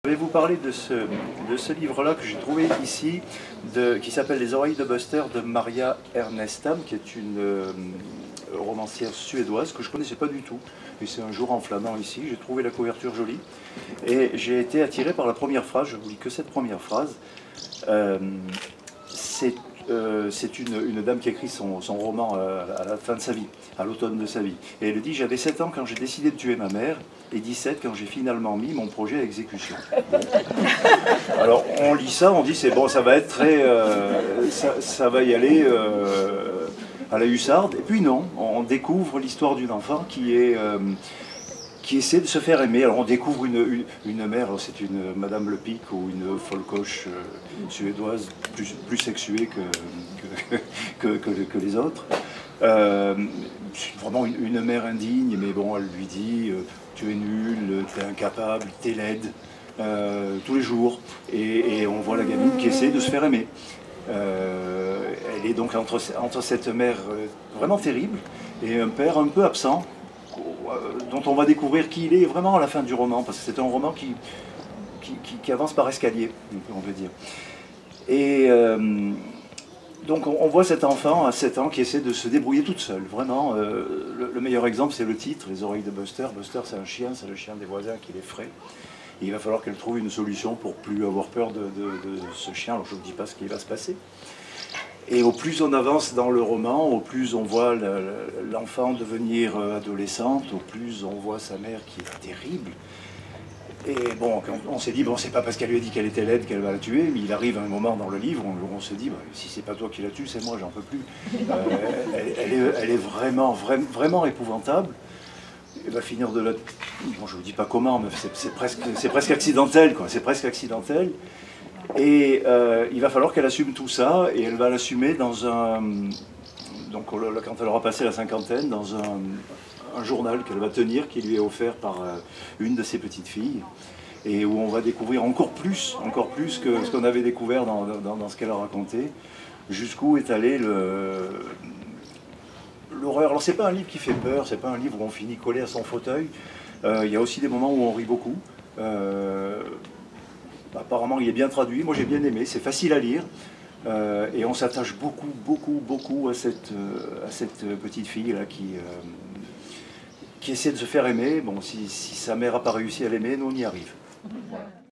Je vais vous parler de ce livre-là que j'ai trouvé ici, qui s'appelle Les oreilles de Buster de Maria Ernestam, qui est une romancière suédoise que je ne connaissais pas du tout. Et c'est un jour en flânant ici, j'ai trouvé la couverture jolie. Et j'ai été attiré par la première phrase, je ne vous lis que cette première phrase. C'est une dame qui écrit son roman à la fin de sa vie, à l'automne de sa vie. Et elle dit « J'avais 7 ans quand j'ai décidé de tuer ma mère, et 17 quand j'ai finalement mis mon projet à exécution. » Alors on lit ça, on dit « C'est bon, ça va être très... ça va y aller à la hussarde. » Et puis non, on découvre l'histoire d'une enfant qui essaie de se faire aimer. Alors on découvre une mère, c'est une Madame Le Pic ou une folcoche suédoise plus sexuée que les autres. C'est vraiment une mère indigne, mais bon, elle lui dit tu es nul, tu es incapable, tu es laide, tous les jours. Et on voit la gamine qui essaie de se faire aimer. Elle est donc entre cette mère vraiment terrible et un père un peu absent, dont on va découvrir qui il est vraiment à la fin du roman, parce que c'est un roman qui avance par escalier, on peut dire. Et donc on voit cet enfant à 7 ans qui essaie de se débrouiller toute seule. Vraiment, le meilleur exemple c'est le titre, Les oreilles de Buster. Buster c'est un chien, c'est le chien des voisins qui l'effraie. Et il va falloir qu'elle trouve une solution pour plus avoir peur de ce chien. Alors je ne vous dis pas ce qui va se passer. Et au plus on avance dans le roman, au plus on voit l'enfant devenir adolescente, au plus on voit sa mère qui est terrible. Et bon, on s'est dit, bon, c'est pas parce qu'elle lui a dit qu'elle était laide qu'elle va la tuer, mais il arrive un moment dans le livre où on se dit, bah, si c'est pas toi qui la tue, c'est moi, j'en peux plus. Elle est vraiment épouvantable. Elle va finir de la... Bon, je vous dis pas comment, mais c'est presque accidentel, quoi. C'est presque accidentel. Et il va falloir qu'elle assume tout ça, et elle va l'assumer dans un... Donc quand elle aura passé la cinquantaine, dans un journal qu'elle va tenir, qui lui est offert par une de ses petites filles, et où on va découvrir encore plus que ce qu'on avait découvert dans ce qu'elle a raconté, jusqu'où est allé l'horreur. Alors c'est pas un livre qui fait peur, c'est pas un livre où on finit collé à son fauteuil, il y a aussi des moments où on rit beaucoup. Apparemment il est bien traduit, moi j'ai bien aimé, c'est facile à lire, et on s'attache beaucoup à cette petite fille là qui essaie de se faire aimer. Bon, si sa mère n'a pas réussi à l'aimer, nous on y arrive.